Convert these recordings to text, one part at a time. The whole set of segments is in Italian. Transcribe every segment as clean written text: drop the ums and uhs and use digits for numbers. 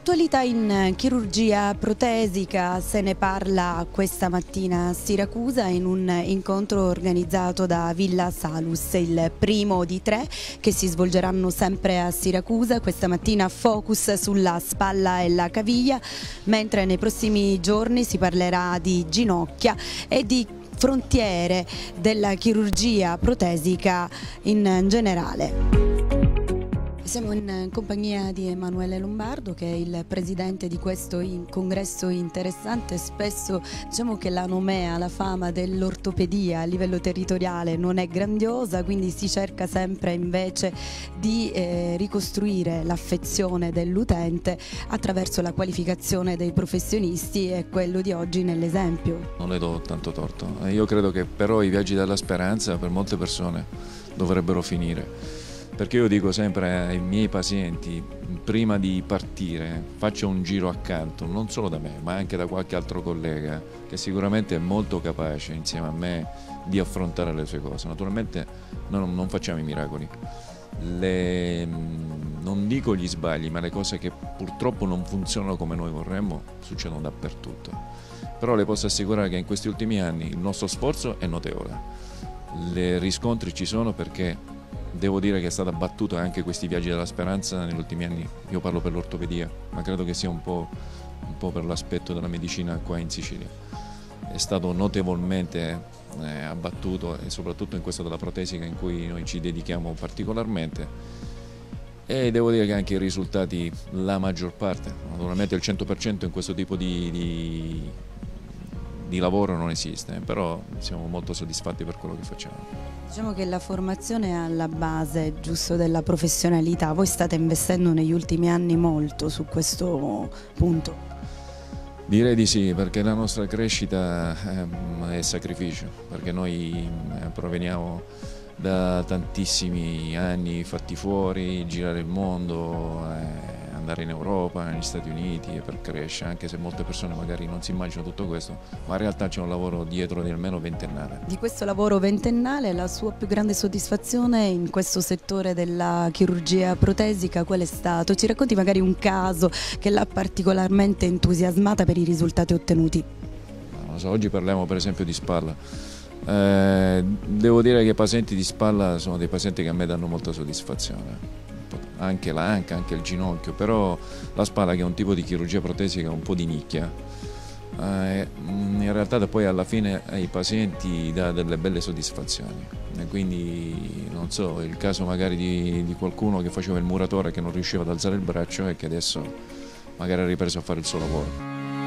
Attualità in chirurgia protesica, se ne parla questa mattina a Siracusa in un incontro organizzato da Villa Salus, il primo di 3 che si svolgeranno sempre a Siracusa. Questa mattina focus sulla spalla e la caviglia, mentre nei prossimi giorni si parlerà di ginocchia e di frontiere della chirurgia protesica in generale. Siamo in compagnia di Emanuele Lombardo, che è il presidente di questo congresso interessante. Spesso diciamo che la nomea, la fama dell'ortopedia a livello territoriale non è grandiosa, quindi si cerca sempre invece di ricostruire l'affezione dell'utente attraverso la qualificazione dei professionisti, e quello di oggi nell'esempio. Non le do tanto torto, io credo che però i viaggi della speranza per molte persone dovrebbero finire. Perché io dico sempre ai miei pazienti, prima di partire, faccia un giro accanto, non solo da me, ma anche da qualche altro collega che sicuramente è molto capace insieme a me di affrontare le sue cose. Naturalmente non facciamo i miracoli, non dico gli sbagli, ma le cose che purtroppo non funzionano come noi vorremmo succedono dappertutto. Però le posso assicurare che in questi ultimi anni il nostro sforzo è notevole, i riscontri ci sono, perché devo dire che è stata battuta anche questi viaggi della speranza negli ultimi anni. Io parlo per l'ortopedia, ma credo che sia un po' per l'aspetto della medicina qua in Sicilia. È stato notevolmente abbattuto, e soprattutto in questo della protesica, in cui noi ci dedichiamo particolarmente. E devo dire che anche i risultati, la maggior parte, naturalmente il 100% in questo tipo di lavoro non esiste, però siamo molto soddisfatti per quello che facciamo. Diciamo che la formazione è alla base, giusto, della professionalità. Voi state investendo negli ultimi anni molto su questo punto. Direi di sì, perché la nostra crescita è sacrificio, perché noi proveniamo da tantissimi anni fatti fuori, girare il mondo, andare in Europa, negli Stati Uniti per crescere, anche se molte persone magari non si immaginano tutto questo, ma in realtà c'è un lavoro dietro di almeno ventennale. Di questo lavoro ventennale, la sua più grande soddisfazione in questo settore della chirurgia protesica qual è stato? Ci racconti magari un caso che l'ha particolarmente entusiasmata per i risultati ottenuti? Non so, oggi parliamo per esempio di spalla. Devo dire che i pazienti di spalla sono dei pazienti che a me danno molta soddisfazione. Anche l'anca, anche il ginocchio, però la spalla, che è un tipo di chirurgia protesica un po' di nicchia, in realtà poi alla fine ai pazienti dà delle belle soddisfazioni. E quindi non so, il caso magari di qualcuno che faceva il muratore, che non riusciva ad alzare il braccio e che adesso magari ha ripreso a fare il suo lavoro.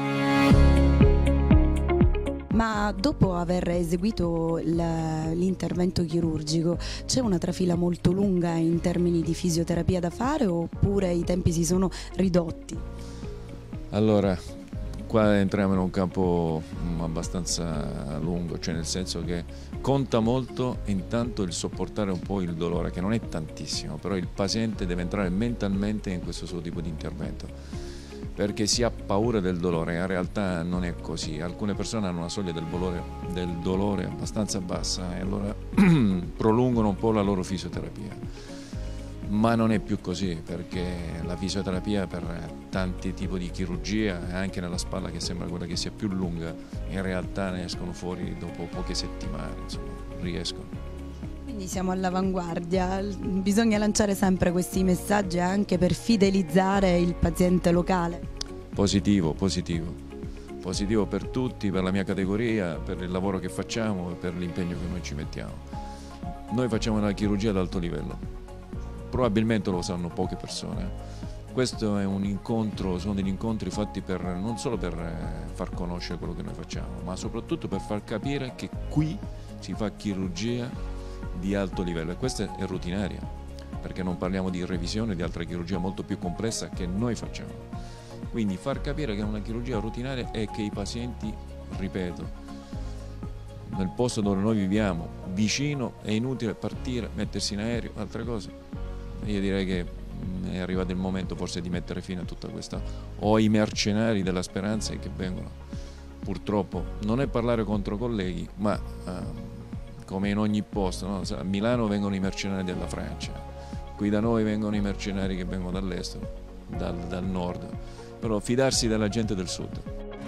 Ma dopo aver eseguito l'intervento chirurgico c'è una trafila molto lunga in termini di fisioterapia da fare, oppure i tempi si sono ridotti? Allora, qua entriamo in un campo abbastanza lungo, cioè nel senso che conta molto intanto il sopportare un po' il dolore, che non è tantissimo, però il paziente deve entrare mentalmente in questo suo tipo di intervento, perché si ha paura del dolore. In realtà non è così. Alcune persone hanno una soglia del dolore abbastanza bassa e allora prolungano un po' la loro fisioterapia, ma non è più così, perché la fisioterapia per tanti tipi di chirurgia, anche nella spalla che sembra quella che sia più lunga, in realtà ne escono fuori dopo poche settimane, insomma, riescono. Quindi siamo all'avanguardia, bisogna lanciare sempre questi messaggi anche per fidelizzare il paziente locale. Positivo, positivo. Positivo per tutti, per la mia categoria, per il lavoro che facciamo e per l'impegno che noi ci mettiamo. Noi facciamo una chirurgia ad alto livello, probabilmente lo sanno poche persone. Questo è un incontro, sono degli incontri fatti non solo per far conoscere quello che noi facciamo, ma soprattutto per far capire che qui si fa chirurgia di alto livello, e questa è rutinaria, perché non parliamo di revisione di altra chirurgia molto più complessa che noi facciamo. Quindi far capire che è una chirurgia rutinaria e che i pazienti, ripeto, nel posto dove noi viviamo, vicino, è inutile partire, mettersi in aereo, altre cose. Io direi che è arrivato il momento forse di mettere fine a tutta questa, o ai mercenari della speranza che vengono. Purtroppo non è parlare contro colleghi, ma come in ogni posto, no? A Milano vengono i mercenari della Francia, qui da noi vengono i mercenari che vengono dall'estero, dal nord, però fidarsi della gente del sud.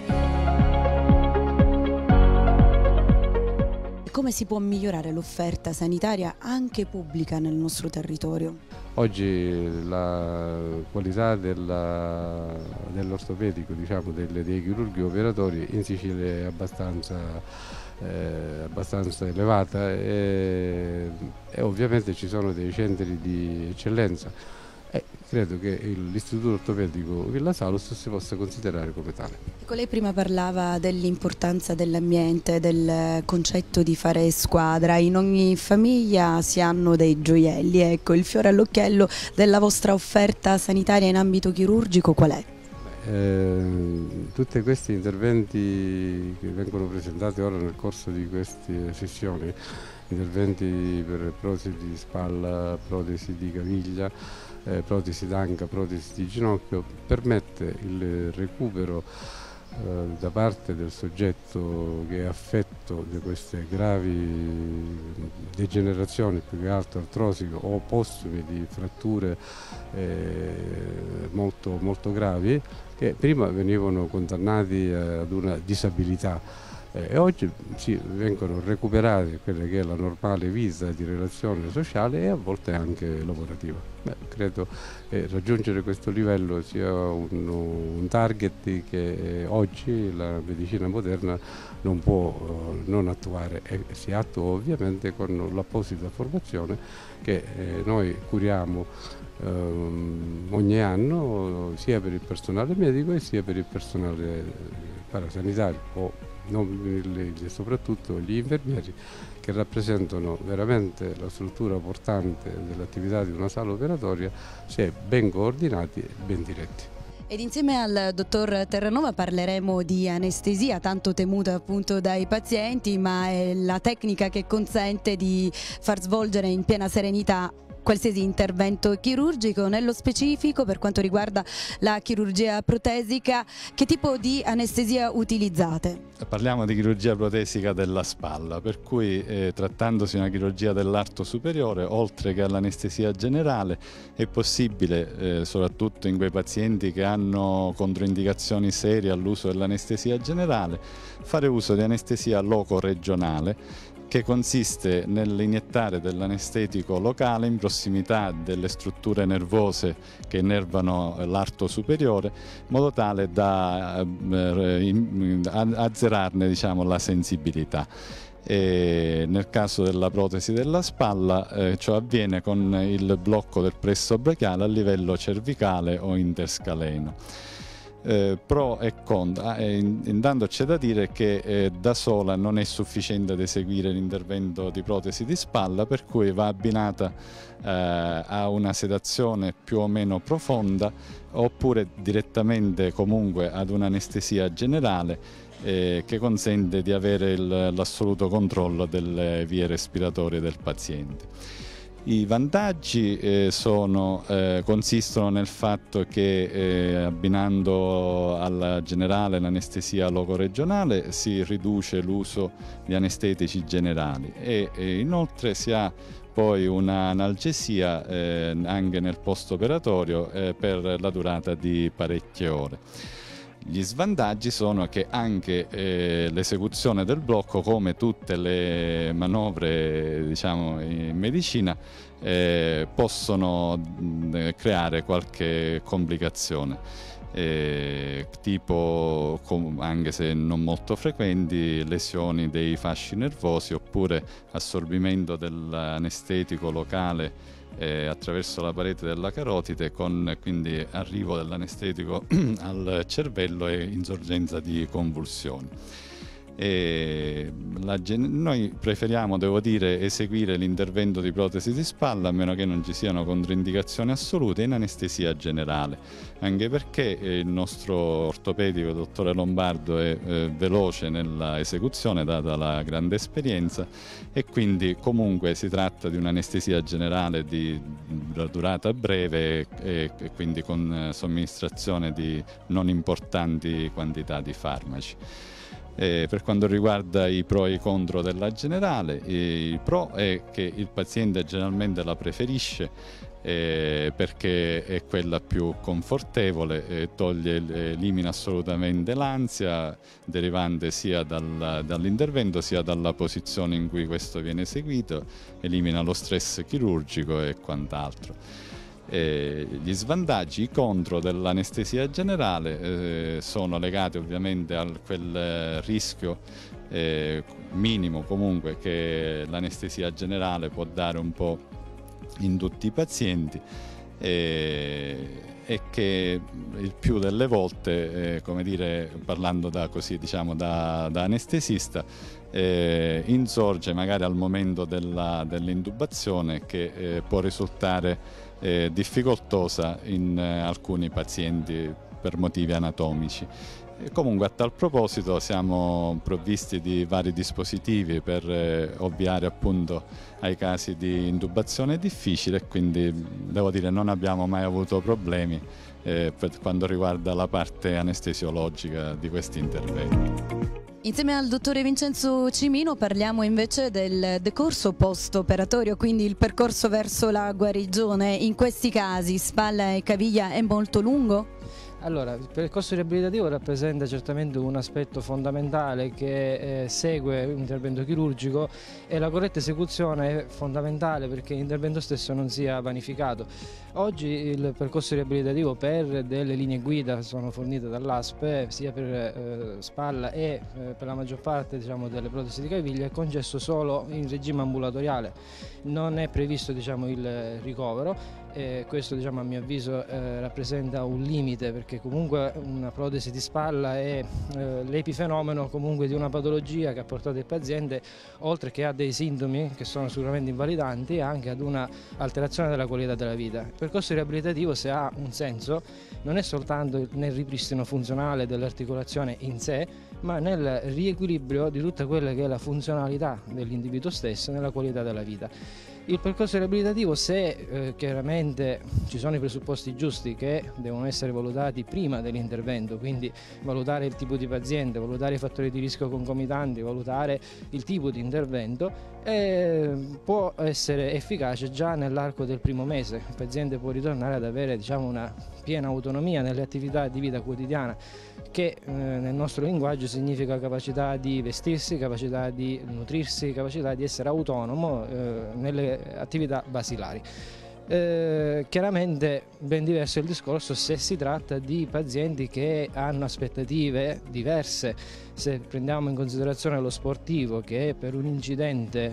Come si può migliorare l'offerta sanitaria anche pubblica nel nostro territorio? Oggi la qualità dell'ortopedico, diciamo, dei chirurghi operatori in Sicilia è abbastanza elevata e ovviamente ci sono dei centri di eccellenza. Credo che l'Istituto Ortopedico Villa Salus si possa considerare come tale. Ecco, lei prima parlava dell'importanza dell'ambiente, del concetto di fare squadra. In ogni famiglia si hanno dei gioielli. Ecco, il fiore all'occhiello della vostra offerta sanitaria in ambito chirurgico qual è? Tutti questi interventi che vengono presentati ora nel corso di queste sessioni, interventi per protesi di spalla, protesi di caviglia, protesi d'anca, protesi di ginocchio, permette il recupero da parte del soggetto che è affetto di queste gravi degenerazioni, più che altro artrosiche o postume di fratture molto gravi, che prima venivano condannati ad una disabilità. E oggi vengono recuperate quelle che è la normale vita di relazione sociale e a volte anche lavorativa. Credo che raggiungere questo livello sia un target che oggi la medicina moderna non può non attuare e si attua ovviamente con l'apposita formazione che noi curiamo ogni anno sia per il personale medico e sia per il personale parasanitario soprattutto gli infermieri, che rappresentano veramente la struttura portante dell'attività di una sala operatoria se ben coordinati e ben diretti. Ed insieme al dottor Terranova parleremo di anestesia, tanto temuta appunto dai pazienti, ma è la tecnica che consente di far svolgere in piena serenità qualsiasi intervento chirurgico. Nello specifico, per quanto riguarda la chirurgia protesica, che tipo di anestesia utilizzate? Parliamo di chirurgia protesica della spalla, per cui trattandosi una chirurgia dell'arto superiore, oltre che all'anestesia generale, è possibile, soprattutto in quei pazienti che hanno controindicazioni serie all'uso dell'anestesia generale, fare uso di anestesia loco-regionale, che consiste nell'iniettare dell'anestetico locale in prossimità delle strutture nervose che innervano l'arto superiore, in modo tale da azzerarne, diciamo, la sensibilità. E nel caso della protesi della spalla ciò avviene con il blocco del plesso brachiale a livello cervicale o interscaleno. Pro e contro, intanto c'è da dire che da sola non è sufficiente ad eseguire l'intervento di protesi di spalla, per cui va abbinata a una sedazione più o meno profonda, oppure direttamente comunque ad un'anestesia generale che consente di avere l'assoluto controllo delle vie respiratorie del paziente. I vantaggi consistono nel fatto che abbinando alla generale l'anestesia locoregionale si riduce l'uso di anestetici generali e inoltre si ha poi un'analgesia anche nel post-operatorio per la durata di parecchie ore. Gli svantaggi sono che anche l'esecuzione del blocco, come tutte le manovre, diciamo, in medicina, possono creare qualche complicazione, tipo, anche se non molto frequenti, lesioni dei fasci nervosi oppure assorbimento dell'anestetico locale attraverso la parete della carotide, con quindi arrivo dell'anestetico al cervello e insorgenza di convulsioni. Noi preferiamo, devo dire, eseguire l'intervento di protesi di spalla a meno che non ci siano controindicazioni assolute in anestesia generale, anche perché il nostro ortopedico, dottore Lombardo, è veloce nella esecuzione data la grande esperienza, e quindi comunque si tratta di un'anestesia generale di durata breve e quindi con somministrazione di non importanti quantità di farmaci. Per quanto riguarda i pro e i contro della generale, il pro è che il paziente generalmente la preferisce perché è quella più confortevole, elimina assolutamente l'ansia derivante sia dall'intervento sia dalla posizione in cui questo viene eseguito, elimina lo stress chirurgico e quant'altro. Gli svantaggi, i contro dell'anestesia generale sono legati ovviamente a quel rischio minimo comunque che l'anestesia generale può dare un po' in tutti i pazienti, e che il più delle volte, come dire, parlando da anestesista, insorge magari al momento dell'intubazione, che può risultare difficoltosa in alcuni pazienti per motivi anatomici. Comunque, a tal proposito, siamo provvisti di vari dispositivi per ovviare appunto ai casi di intubazione difficile, quindi devo dire non abbiamo mai avuto problemi per quanto riguarda la parte anestesiologica di questi interventi. Insieme al dottore Vincenzo Cimino parliamo invece del decorso post-operatorio, quindi il percorso verso la guarigione. In questi casi spalla e caviglia è molto lungo? Allora, il percorso riabilitativo rappresenta certamente un aspetto fondamentale che segue un intervento chirurgico, e la corretta esecuzione è fondamentale perché l'intervento stesso non sia vanificato. Oggi il percorso riabilitativo, per delle linee guida sono fornite dall'ASP, sia per spalla e per la maggior parte delle protesi di caviglia, è concesso solo in regime ambulatoriale. Non è previsto il ricovero. Questo a mio avviso rappresenta un limite, perché comunque una protesi di spalla è l'epifenomeno comunque di una patologia che ha portato il paziente, oltre che a dei sintomi che sono sicuramente invalidanti, anche ad una alterazione della qualità della vita. Il percorso riabilitativo, se ha un senso, non è soltanto nel ripristino funzionale dell'articolazione in sé, ma nel riequilibrio di tutta quella che è la funzionalità dell'individuo stesso nella qualità della vita. Il percorso riabilitativo, se chiaramente ci sono i presupposti giusti che devono essere valutati prima dell'intervento, quindi valutare il tipo di paziente, valutare i fattori di rischio concomitanti, valutare il tipo di intervento, può essere efficace già nell'arco del primo mese. Il paziente può ritornare ad avere una piena autonomia nelle attività di vita quotidiana, che nel nostro linguaggio significa capacità di vestirsi, capacità di nutrirsi, capacità di essere autonomo nelle attività basilari. Chiaramente ben diverso è il discorso se si tratta di pazienti che hanno aspettative diverse. Se prendiamo in considerazione lo sportivo che per un incidente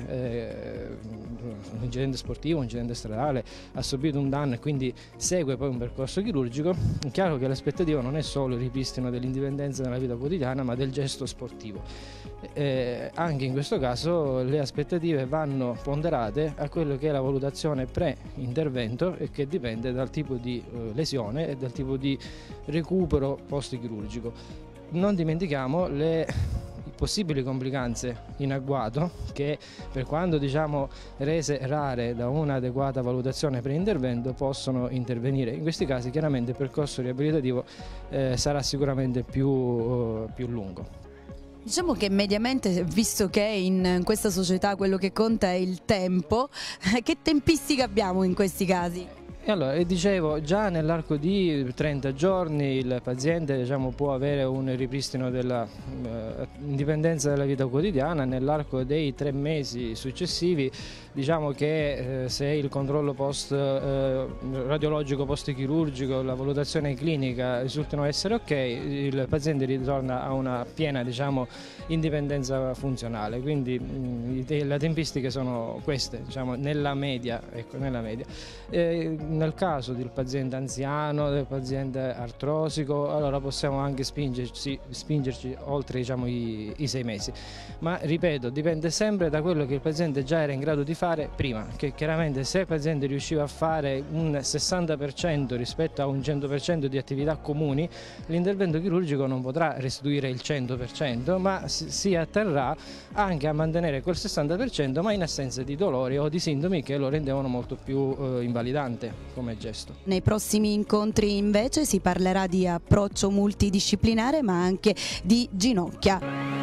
sportivo, un incidente stradale, ha subito un danno e quindi segue poi un percorso chirurgico, è chiaro che l'aspettativa non è solo il ripristino dell'indipendenza nella vita quotidiana, ma del gesto sportivo. Anche in questo caso le aspettative vanno ponderate a quello che è la valutazione pre-intervento, e che dipende dal tipo di lesione e dal tipo di recupero post-chirurgico. Non dimentichiamo le possibili complicanze in agguato, che per quanto rese rare da un'adeguata valutazione pre-intervento possono intervenire. In questi casi chiaramente il percorso riabilitativo sarà sicuramente più lungo. Diciamo che mediamente, visto che in questa società quello che conta è il tempo, che tempistica abbiamo in questi casi? E allora, dicevo, già nell'arco di 30 giorni il paziente può avere un ripristino dell'indipendenza dalla vita quotidiana. Nell'arco dei 3 mesi successivi, diciamo che se il controllo radiologico post-chirurgico, la valutazione clinica risultano essere ok, il paziente ritorna a una piena indipendenza funzionale. Quindi le tempistiche sono queste, nella media. Ecco, nella media. Nel caso del paziente anziano, del paziente artrosico, allora possiamo anche spingerci oltre i 6 mesi, ma ripeto, dipende sempre da quello che il paziente già era in grado di fare prima, che chiaramente se il paziente riusciva a fare un 60% rispetto a un 100% di attività comuni, l'intervento chirurgico non potrà restituire il 100%, ma si atterrà anche a mantenere quel 60%, ma in assenza di dolori o di sintomi che lo rendevano molto più invalidante come gesto. Nei prossimi incontri invece si parlerà di approccio multidisciplinare, ma anche di ginocchia.